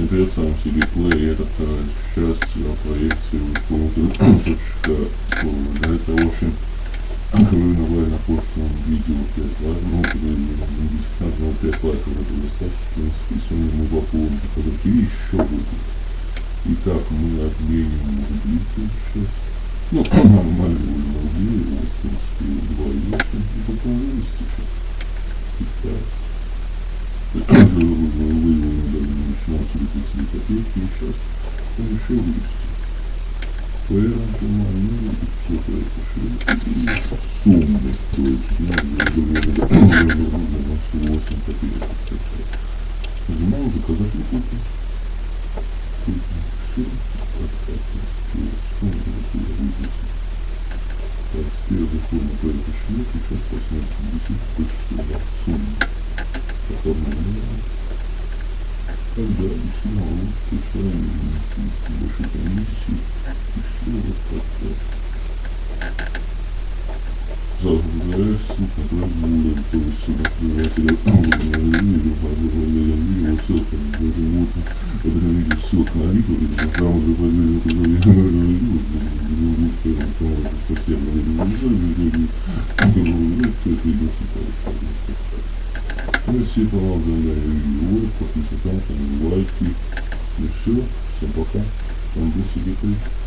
операционном себе плей, это вторая часть проекции компьютера.ру. Да, это очень кровиновая на прошлом видео 5 лайков, ну, канал 5 лайков, это достаточно, в принципе, если мы пополним фотографии, еще будет. Итак, мы отменим угли сейчас. Ну, малюем угли, вот, в принципе, 2 есть, и потом вывести сейчас. Итак, вывели, даже начинал себе копейки, и сейчас решил вывести. Поэтому, ну, все это и суммы, то есть, ну, 8 копеек. Нажимал заказать и купил. Все, суммы вывести. Так, теперь заходим на твой кошелек, и сейчас посмотрим, почти суммы. Оформление. Тогда действительно вот включаем больше комиссии. И все вот так. Загружаешь ссылку, который будет, то есть сюда открывателя видео, ссылка на животных. Это на видео ссылка на видео, или на самом же поделе, который я говорю, ну, все помогали, подписывайтесь, лайки, и все, всем пока, он был себе